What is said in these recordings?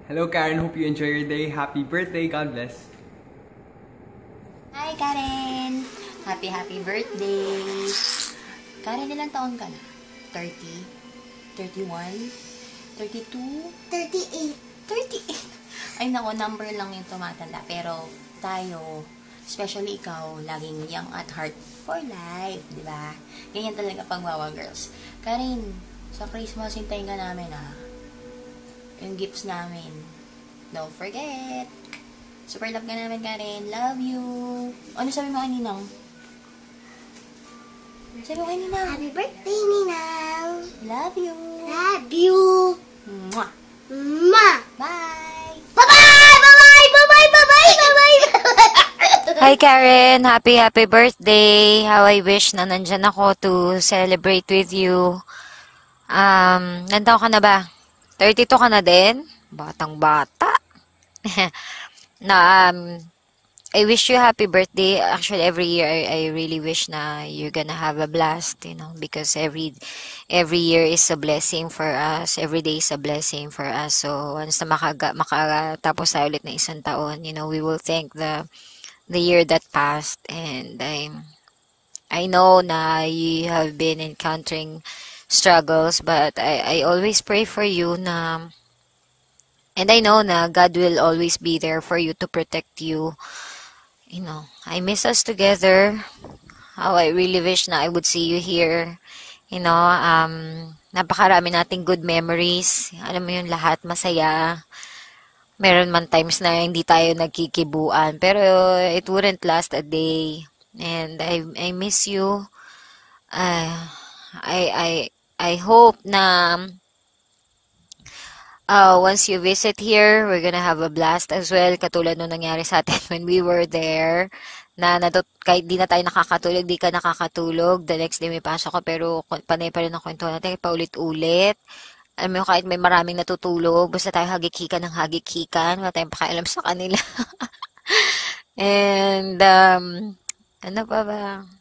Hello Karen, hope you enjoy your day. Happy birthday, God bless. Hi, Karen! Happy birthday! Karen, ilang taon ka na? 30? 31? 32? 38. 38! Ay, nako, number lang yung tumatanda. Pero tayo, especially ikaw, laging young at heart for life, di ba? Ganyan talaga pagwawa, girls. Karen, sa Christmas, hintayin ka namin, yung gifts namin. Don't forget! Super love ka namin, Karen. Love you. Ano sabi mo kay Ninang? Sabi mo kay Ninang? Happy birthday, Ninang. Love you. Love you. Mwah. Mwah. Bye. Bye-bye! Bye-bye! Bye-bye! Bye-bye! Bye-bye! Hi Karen, happy birthday. How I wish na nandyan ako to celebrate with you. Ilan taon ka na ba? 32 ka na din? Batang bata. na I wish you happy birthday. Actually, every year I really wish na you're gonna have a blast, because every year is a blessing for us. Every day is a blessing for us. So once na makatapos tayo ulit na isang taon, we will thank the year that passed. And I know na you have been encountering struggles, but I always pray for you and I know na God will always be there for you to protect you. I miss us together. How I really wish na I would see you here. Napakarami nating good memories. Alam mo yun, lahat masaya. Meron man times na hindi tayo nagkikibuan, pero it wouldn't last a day. And I miss you. I hope na once you visit here, we're gonna have a blast as well, katulad nung nangyari sa atin when we were there, kahit di na tayo nakakatulog, di ka nakakatulog, the next day may pasok ka, pero panay pa rin ang kwento natin, paulit-ulit. Alam mo, kahit may maraming natutulog, basta tayo hagikikan ng hagikikan, wala tayong pakialam sa kanila. And, ano pa ba?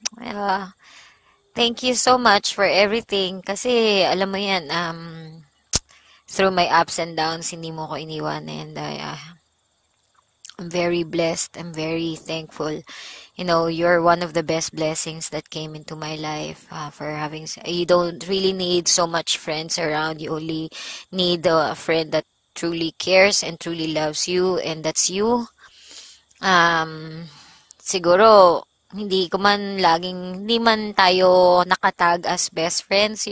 Thank you so much for everything, kasi, alam mo yan, through my ups and downs, hindi mo ko iniwan, and I'm very blessed. I'm very thankful. You're one of the best blessings that came into my life, for having, you don't really need so much friends around. You only need a friend that truly cares and truly loves you, and that's you. Siguro, hindi man tayo nakatag as best friends,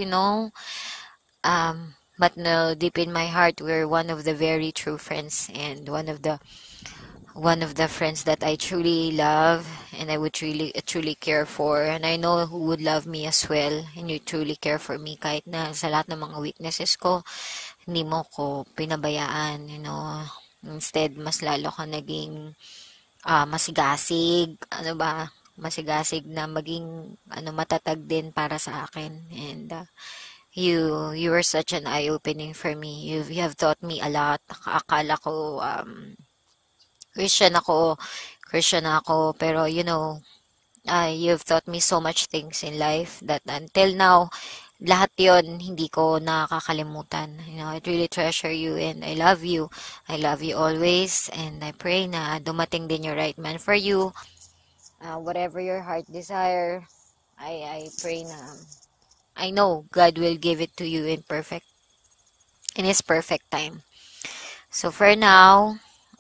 but no, deep in my heart, we're one of the very true friends, and one of the friends that I truly love, and I would truly care for, and I know who would love me as well, and you truly care for me kahit na sa lahat ng mga weaknesses ko, hindi mo ko pinabayaan, Instead, mas lalo ka naging masigasig, masigasig na maging matatag din para sa akin, and you were such an eye-opening for me. You have taught me a lot. Akala ko Christian ako, pero you've taught me so much things in life that until now, lahat yon hindi ko nakakalimutan. I really treasure you, and I love you. I love you always, and I pray na dumating din your right man for you. Whatever your heart desire, I pray na I know God will give it to you in His perfect time. So for now,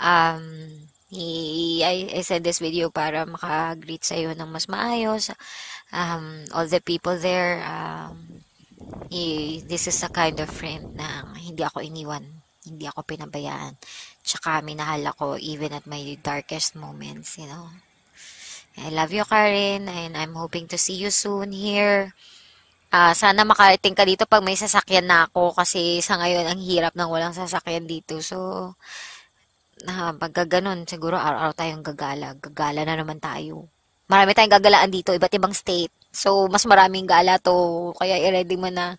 I said this video para maka-greet sa'yo ng mas maayos. All the people there, this is a kind of friend na hindi ako iniwan, hindi ako pinabayaan. Tsaka minahal ako even at my darkest moments, I love you, Karen, and I'm hoping to see you soon here. Sana makarating ka dito pag may sasakyan na ako, kasi sa ngayon ang hirap nang walang sasakyan dito. So, pagka ganun, siguro araw-araw tayong gagala. Gagala na naman tayo. Marami tayong gagalaan dito, iba't ibang state. So, mas maraming gala to. Kaya i-ready mo na.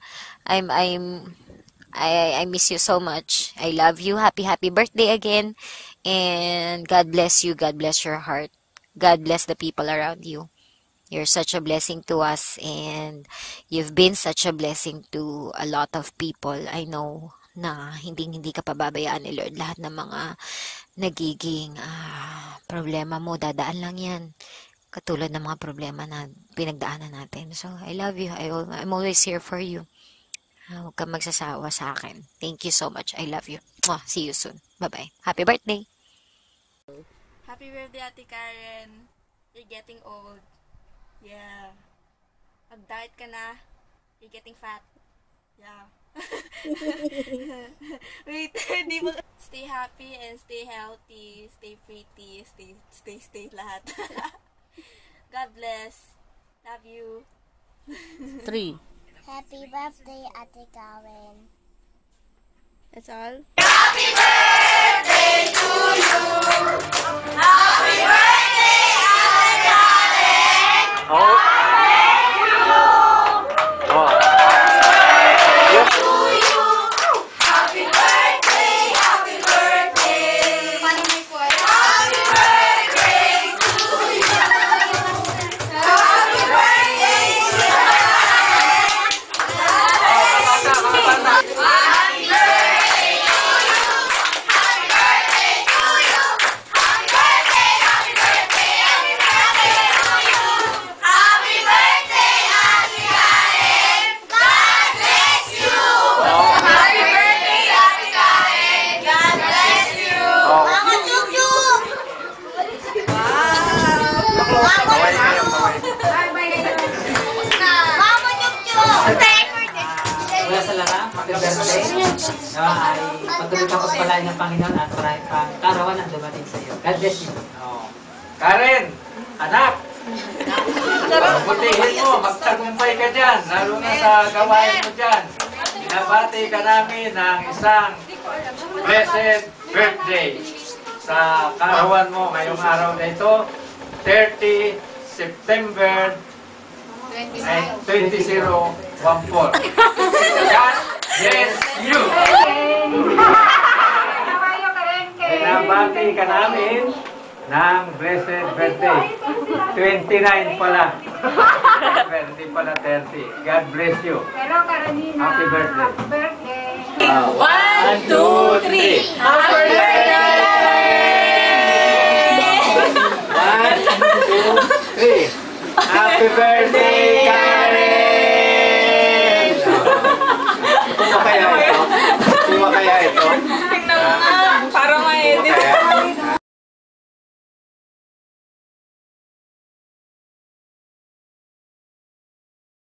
I miss you so much. I love you. Happy birthday again. And God bless you. God bless your heart. God bless the people around you. You're such a blessing to us, and you've been such a blessing to a lot of people. I know na hindi ka pababayaan ni Lord. Lahat ng mga nagiging problema mo, dadaan lang yan. Katulad ng mga problema na pinagdaanan natin. So, I love you. I'm always here for you. Huwag kang magsasawa sa akin. Thank you so much. I love you. Mwah. See you soon. Bye-bye. Happy birthday! Happy birthday, Ate Karen. You're getting old. Yeah. Mag-diet ka na. You're getting fat. Yeah. Wait, di ba? Stay happy and stay healthy. Stay pretty. Stay lahat. God bless. Love you. 3. Happy birthday, Ate Karen. That's all? Mula sa lahat, happy birthday. Ay patuloy ka pagpalain ng Panginoon at maraming pang karawan ang dumating sa iyo. God bless you. Karen, anak, butihin mo, magtagumpay ka dyan, lalo na sa gawain mo dyan. Binabati ka namin ng isang blessed birthday sa karawan mo ngayong araw na ito, 30 September 2014. God bless you! Binabati ka namin ng blessed birthday. 29 pala. Birthday pala 30. God bless you. Happy birthday. One, two, three. Happy birthday! One, two, three. Happy birthday!